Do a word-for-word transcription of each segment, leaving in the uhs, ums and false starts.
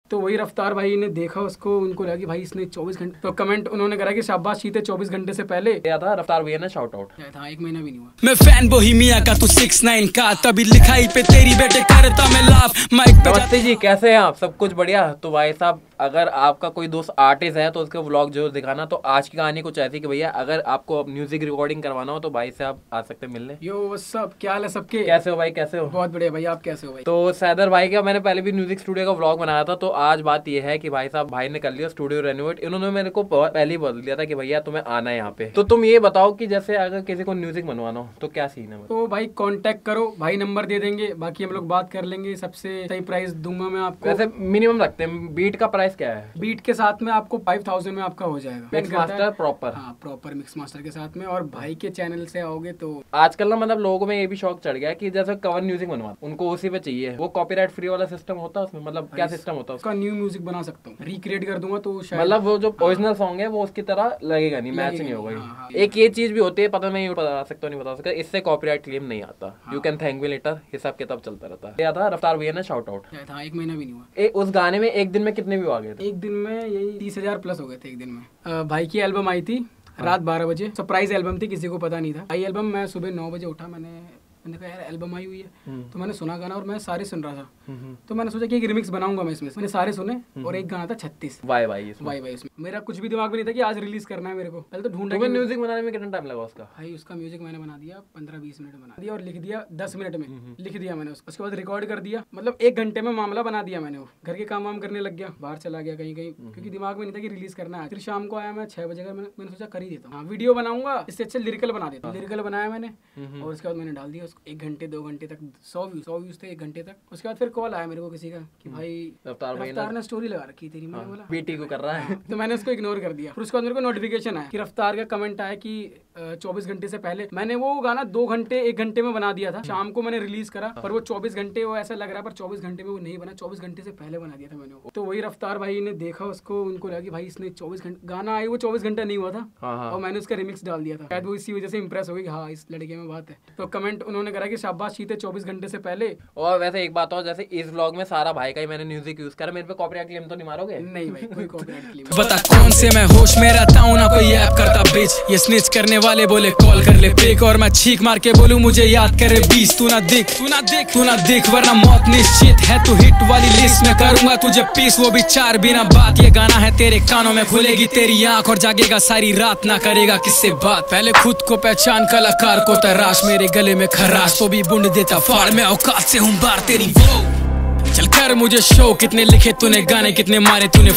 तो वही रफ्तार भाई ने देखा उसको, उनको लगा कि भाई इसने चौबीस घंटे, तो कमेंट उन्होंने करा कि शाबाश चीते चौबीस घंटे से पहले क्या था रफ्तार भैया ने शाउट आउट था, एक महीना भी नहीं हुआ। मैं फैन बोहेमिया का, तू सिक्स नाइन का, तभी लिखाई पे तेरी बेटे करता मैं लाफ माइक पे। नमस्ते जी, कैसे हैं आप? सब कुछ बढ़िया? तो भाई साहब, अगर आपका कोई दोस्त आर्टिस्ट है तो उसके व्लॉग जरूर दिखाना। तो आज की कहानी कुछ ऐसी कि भैया अगर आपको म्यूजिक रिकॉर्डिंग करवाना हो तो भाई से आप आ सकते हैं मिलने। यो सब क्या हाल है सबके? कैसे हो भाई? कैसे हो? बहुत बढ़िया भाई, आप कैसे हो भाई? तो सैदर भाई का मैंने पहले भी म्यूजिक स्टूडियो का व्लॉग बनाया था। तो आज बात ये है कि भाई साहब भाई ने कर लिया स्टूडियो रेनोवेट। इन्होंने मेरे को पहले ही बोल दिया था कि भैया तुम्हें आना है यहाँ पे। तो तुम ये बताओ कि जैसे अगर किसी को म्यूजिक बनवाना हो तो क्या सीन है? तो भाई कांटेक्ट करो, भाई नंबर दे देंगे, बाकी हम लोग बात कर लेंगे। सबसे सही प्राइस दूंगा मैं आपको। वैसे मिनिमम रखते हैं, बीट का प्राइस क्या है? बीट के साथ में आपको फाइव थाउजेंड में आपका हो जाएगा। Mix master proper? हाँ, प्रॉपर मिक्स मास्टर के साथ में। और भाई के चैनल से आओगे तो आजकल ना मतलब लोगों में ये भी शौक चढ़ गया कि जैसे कवर म्यूजिक बनवा उनको उसी पे चाहिए। वो कॉपीराइट फ्री वाला सिस्टम होता है उसमें? मतलब क्या सिस्टम होता है उसका? न्यू म्यूजिक बना सकता हूँ, रिक्रिएट कर दूंगा तो मतलब वो जो ओरिजिनल सॉन्ग है वो उसकी तरह लगेगा नहीं, मैच नहीं होगा। एक ये चीज भी होती है, पता नहीं बता सकता नहीं बता सकता, इससे कॉपीराइट क्लेम नहीं आता। You can thank me later, हिसाब किताब चलता रहता है। क्या था रफ्तार भैया ने शाउट आउट था, एक महीना भी नहीं हुआ। उस गाने में एक दिन में कितने व्यू आ गए? एक दिन में यही तीस हजार प्लस हो गए थे एक दिन में। भाई की एल्बम आई थी रात बारह बजे, सरप्राइज एल्बम थी, किसी को पता नहीं था। आई एल्बम मैं सुबह नौ बजे उठा, मैंने मैंने कहा यार एल्बम आई हुई है, तो मैंने सुना गाना और मैं सारे सुन रहा था। तो मैंने सोचा कि एक रिमिक्स बनाऊंगा मैं इसमें। मैंने सारे सुने और एक गाना था छत्तीस वाई वाई वाई वाई इसमें। मेरा कुछ भी दिमाग में नहीं था कि आज रिलीज करना है मेरे को। पहले तो ढूंढा। तुम्हें म्यूजिक बनाने में कितना टाइम लगा उसका? भाई उसका म्यूजिक मैंने बना दिया पंद्रह बीस मिनट बना दिया और लिख दिया दस मिनट में लिख दिया मैंने। उसके बाद रिकॉर्ड कर दिया, मतलब एक घंटे में मामला बना दिया मैंने। वो घर के काम वाम करने लग गया, बाहर चला गया कहीं कहीं, क्योंकि दिमाग में नहीं था कि रिलीज करना है। फिर शाम को आया मैं छह बजे का, मैंने मैंने सोचा कर ही देता हूँ, वीडियो बनाऊंगा, इससे अच्छा लिरिकल बना देता हूँ। लिरिकल बनाया मैंने और उसके बाद मैंने डाल दिया उसको। एक घंटे दो घंटे तक सौ व्यूज सौ व्यूज थे एक घंटे तक। उसके बाद फिर कॉल आया मेरे को किसी का कि भाई रफ्तार ने स्टोरी लगा रखी तेरी। मैंने बोला बीटी को कर रहा है, तो मैंने उसको इग्नोर कर दिया। फिर उसके बाद मेरे को नोटिफिकेशन आया कि रफ्तार का कमेंट आया कि चौबीस घंटे से पहले। मैंने वो गाना दो घंटे एक घंटे में बना दिया था, शाम को मैंने रिलीज करा, पर वो चौबीस घंटे वो ऐसा लग रहा है, पर चौबीस घंटे में वो नहीं बना, चौबीस घंटे से पहले बना दिया था मैंने वो। तो वही रफ्तार भाई ने देखा उसको, उनको लगा कि भाई इसने चौबीस घंटे गाना आई, वो चौबीस घंटा नहीं हुआ था। और मैंने उसका रिमिक्स डाल दिया था। शायद वो इसी वजह से इंप्रेस हो गई कि हाँ इस लड़के में बात है। तो कमेंट उन्होंने करा कि शाबाश चीते चौबीस घंटे से पहले। और वैसे एक बात और, जैसे इस व्लॉग में सारा भाई का ही मैंने म्यूजिक यूज करा, मेरे पे कॉपीराइट क्लेम तो नहीं मारोगे? नहीं भाई, कोई कॉपीराइट क्लेम। बता कौन से मैं होश में रहता हूँ ना कोई ऐप करता बिच। ये स्निच करने वाले बोले कॉल कर ले पिक, और मैं छीक मार के बोलूं मुझे याद करे बीस। तू ना दिख तू ना दिख तू ना दिख वरना मौत निश्चित है। तू हिट वाली लिस्ट में करूंगा तुझे पीस, वो भी चार बिना बात। ये गाना है तेरे कानों में, खुलेगी तेरी आंख और जागेगा सारी रात, ना करेगा किससे बात। पहले खुद को पहचान, कलाकार को तराश, मेरे गले में खराश तो भी बूंद देता फाड़। मैं औकात से हूँ बार तेरी वो, चल कर मुझे शो। कितने लिखे तूने गाने, कितने मारे तूने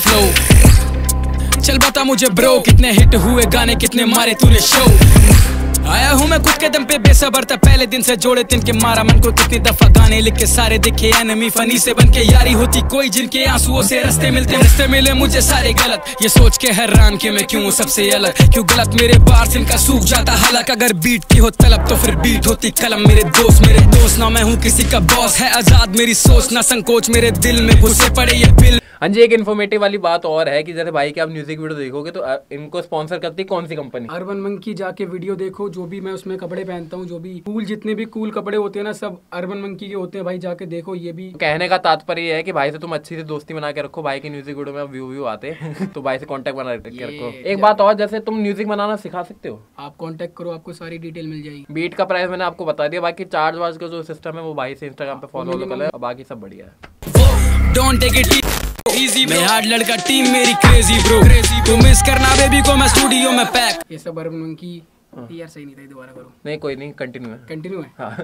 फ्लो। चल बता मुझे ब्रो, कितने हिट हुए गाने, कितने मारे तूने शो। आया हूँ मैं खुद के दम पे बेसबर था, पहले दिन से जोड़े तिन के मारा मन को। कितनी दफा गाने लिख के सारे दिखे एनिमी, फनी से बन के यारी होती कोई, जिनके आंसुओं से रास्ते मिलते। रास्ते मिले मुझे सारे गलत, ये सोच के हैरान कि मैं क्यों सबसे अलग। क्यों गलत मेरे बार से इनका सूख जाता हलक। अगर बीट की हो तलब तो फिर बीट होती कलम। मेरे दोस्त मेरे दोस्त ना मैं हूँ किसी का बॉस, है आजाद मेरी सोच ना संकोच। मेरे दिल में घुसे पड़े ये बिल। हाँ जी, एक इन्फॉर्मेटिव वाली बात और है कि जैसे भाई के आप म्यूजिक वीडियो देखोगे तो इनको स्पॉन्सर करती कौन सी कंपनी? Urban monkey. जाके वीडियो देखो, जो भी मैं उसमें कपड़े पहनता हूँ, जो भी कूल जितने भी कूल कपड़े होते हैं ना, सब अर्बन मंकी के होते हैं भाई, जाके देखो। ये भी कहने का तात्पर्य है कि भाई से तुम अच्छी सी दोस्ती बना के रखो। भाई के म्यूजिक वीडियो में व्यू व्यू आते तो भाई से कॉन्टेक्ट बना के रखो। एक बात और, जैसे तुम म्यूजिक बनाना सिखा सकते हो, आप कॉन्टेक्ट करो, आपको सारी डिटेल मिल जाएगी। बीट का प्राइस मैंने आपको बता दिया, बाकी चार्ज वार्ज का जो सिस्टम है वो भाई से इंस्टाग्राम पे फॉलो कर, बाकी सब बढ़िया है। डोंट टेक इट इजी, मैं हार्ड लड़का, टीम मेरी क्रेजी ब्रो। तू मिस करना बेबी को मैं स्टूडियो में पैक। ये सब अर्बन मंकी यार सही नहीं था, दोबारा करो। नहीं कोई नहीं, कंटिन्यू है कंटिन्यू है हाँ।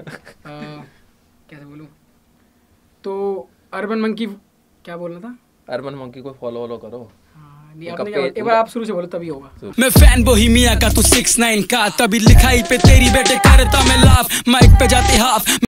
कैसे बोलूं? तो अर्बन मंकी क्या बोलना था? अर्बन मंकी को फॉलो वॉलो करो। एक बार आप शुरू से बोलो तभी होगा। मैं फैन बोहेमिया का, तू सिक्स नाइन का, तभी लिखाई पे तेरी बेटे करता मैं लाफ। माइक पे जाते हाफ।